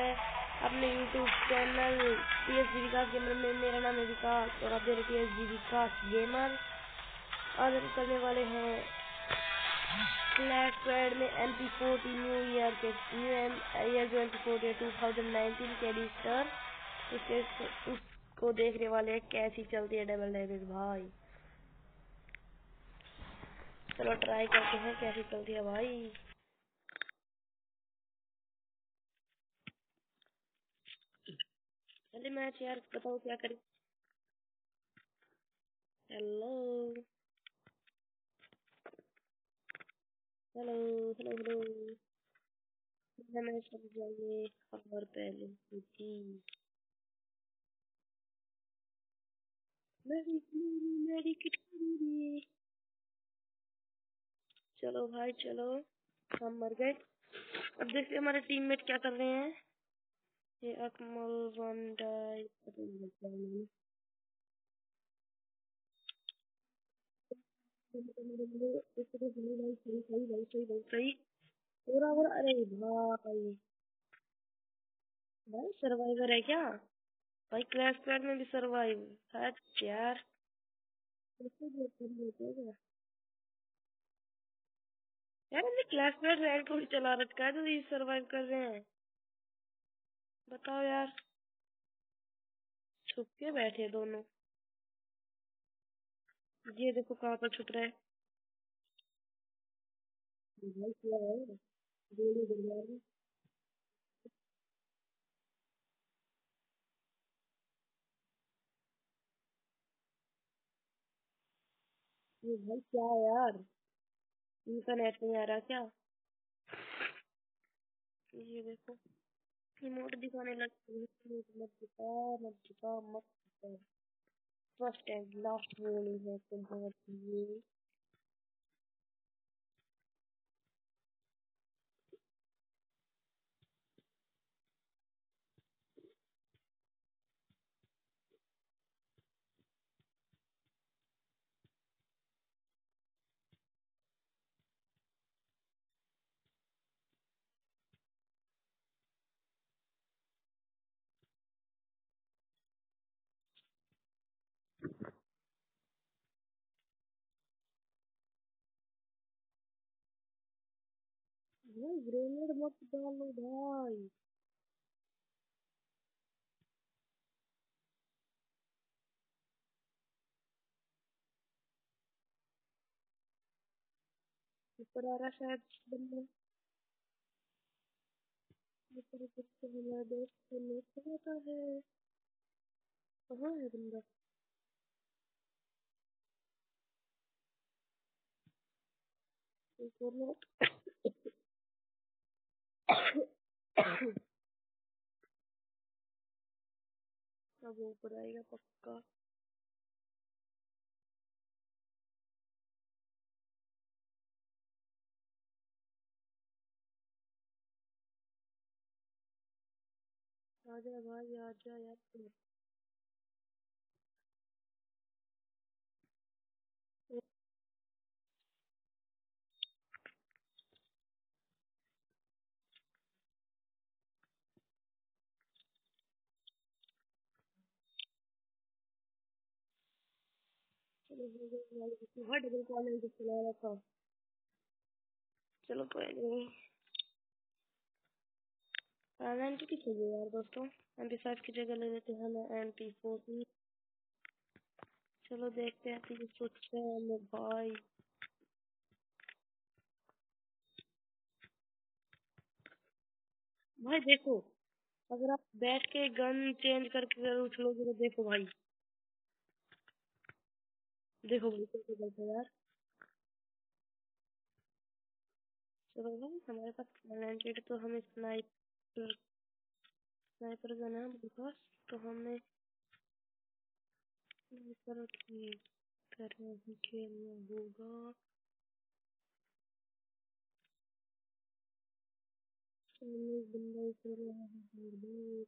है अपने YouTube channel TSG Vikas gamer में। मेरा नाम है विकास और आप देख रहे हैं TSG विकास गेमर। आज हम करने वाले हैं क्लैश स्क्वाड में MP40 न्यू ईयर 2019 के एडिटर। उसको देखने वाले हैं कैसी चलती है डबल डैमेज भाई। चलो ट्राई करते हैं कैसी चलती है भाई। चलिए मैच यार बताओ क्या करें। Hello hello hello hello. Match कर जाइए और पहले जी मेरी कितनी। चलो भाई चलो, हम मर गए। अब देखते हमारे टीममेट क्या कर रहे हैं। ये अकमल वंडाई सही सही भाई सही भाई सही। पूरा पूरा अरे भाई। भाई सर्वाइवर है क्या भाई? क्लैश स्क्वाड में भी सर्वाइव है यार। कैसे जो कर लेते हैं क्या? यार हमने क्लैश स्क्वाड रैंक थोड़ी चला रखा है तो ये सर्वाइव कर रहे हैं। बताओ यार, छुप के बैठे दोनों। ये देखो कहाँ पर छुप रहे हैं। भाई क्या है गोली बढ़िया है। ये भाई क्या है यार, इनका नेट नहीं आ रहा क्या? ये देखो इमोट दिखाने लगते हैं। मत दिखा मत दिखा मत दिखा। फर्स्ट एंड लास्ट वार्निंग है तुम्हारी ये। भाई ग्रेनेड मत डालो भाई। ऊपर आ रहा शायद बंदा। ऊपर ऊपर से मिला दोस्त को नहीं पता है कहाँ है बंदा। एक और नोट। अब वो ऊपर आएगा पक्का। आजा भाई आजा यार तू। चलो हो गया भाई, हर डबल कॉलेज चला रहा था। चलो कोई नहीं। एमपी की चाहिए यार दोस्तों। MP5 की जगह ले लेते हैं हमें MP40। चलो देखते हैं कि सोचते हैं हम भाई। भाई देखो, अगर आप बैठ के गन चेंज करके अगर उछलोगे तो देखो भाई। देखो भाई कैसे करते हैं यार। चलो भाई हमारे पास टैलेंटेड तो हमें स्नाइपर स्नाइपर गन है हमारे पास। तो हमें स्नाइपर की तरह ही खेलना होगा। सामने एक बंदा उतर रहा है दूर दूर।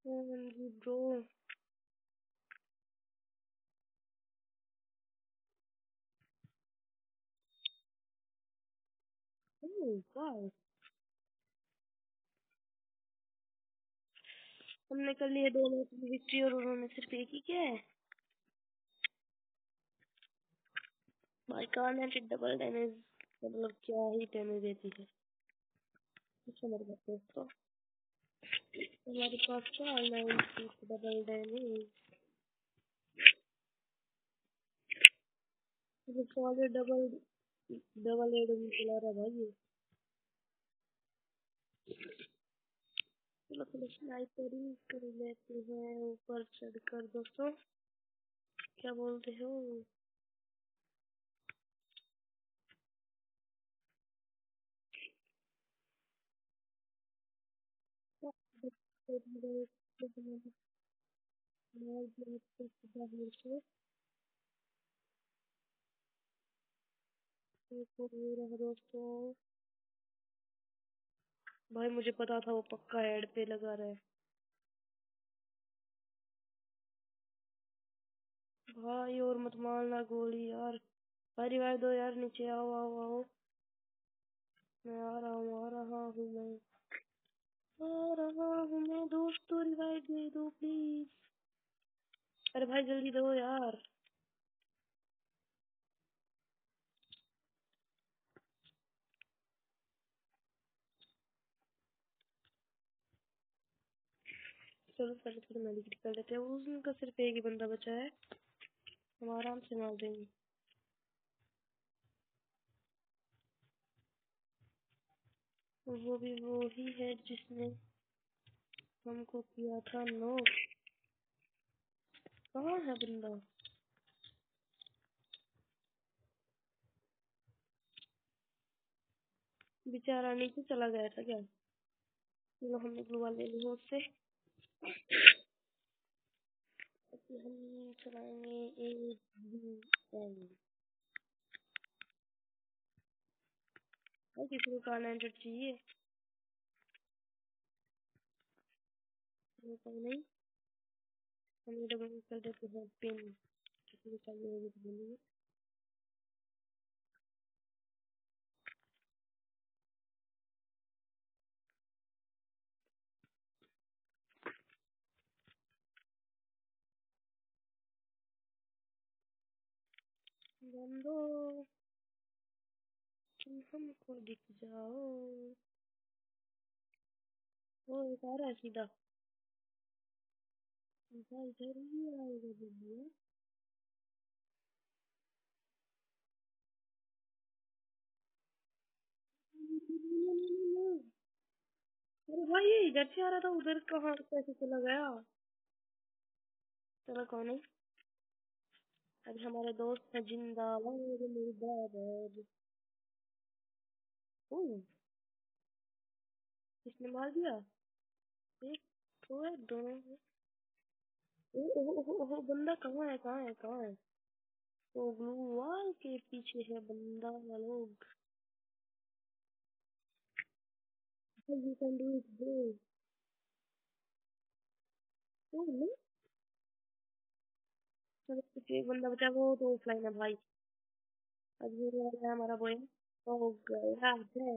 जी ब्रो। वाह, हमने कर लिए 2 मैच में विक्ट्री और उन्होंने सिर्फ एक ही किया है। भाई कार्नेटेड डबल डैमेज मतलब क्या ही डैमेज देती है। समझ सकते हो हमारे पास क्या online double damage solid double double add चला रहा भाई ये। चलो चलो स्नाइपरिंग कर लेते हैं ऊपर चढ़कर दोस्तों, क्या बोलते हो? दोस्तों भाई मुझे पता था वो पक्का हेड पे लगा रहा है। भाई और मत मारना गोली यार। भाई रिवाइव दो यार, नीचे आओ आओ आओ। मैं आ रहा हूँ आ रहा हूँ मैं दोस्तों, रिवाइव दे दो प्लीज। अरे भाई जल्दी दो यार। चलो पहले थोड़ा मेडिकेट कर लेते हैं, उनका सिर्फ एक ही बंदा बचा है, हम आराम से मार देंगे। और वो भी वो ही है जिसने हमको किया था नो। कहाँ है बंदा? बेचारा नीचे चला गया था क्या? चलो हमने ग्लू वाल ले ली उससे। अब हम चलाएंगे ABM। और किसी को कार 900 चाहिए? कोई नहीं, हम ये डबल कर देते हैं पिन। किसी को चाहिए होगी तो बोलिए। बंदो तुम हमको दिख जाओ। वो एक आ रहा है सीधा। भाई इधर ही आएगा बोलिए। अरे भाई ये इधर से आ रहा था, उधर कहाँ कैसे चला गया? चलो कौन है? अभी हमारे दोस्त है जिंदाबाद मुर्दाबाद। ओह, किसने मार दिया? एक तो है, दोनों है। ओह बंदा कहाँ है कहाँ है कहाँ है? तो ब्लू वॉल के पीछे है बंदा लोग। You can do it bro. Oh no, चलो कुछ एक बंदा बचा, वो तो ऑफलाइन है भाई। अभी ये वाला है हमारा बॉय। ओह गया है।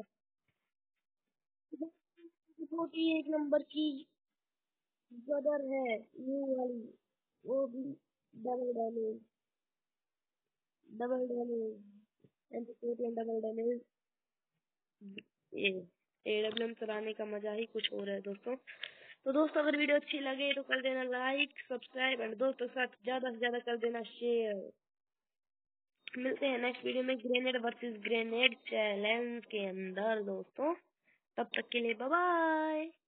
41 नंबर की ब्रदर है ये वाली, वो भी double damage double damage and double damage. ये एडब्ल्यूएम चलाने का मजा ही कुछ और है दोस्तों। तो दोस्तों अगर वीडियो अच्छी लगे तो कर देना लाइक सब्सक्राइब एंड दोस्तों के साथ ज्यादा से ज्यादा कर देना शेयर। मिलते हैं नेक्स्ट वीडियो में ग्रेनेड वर्सेस ग्रेनेड चैलेंज के अंदर दोस्तों, तब तक के लिए बाय बाय।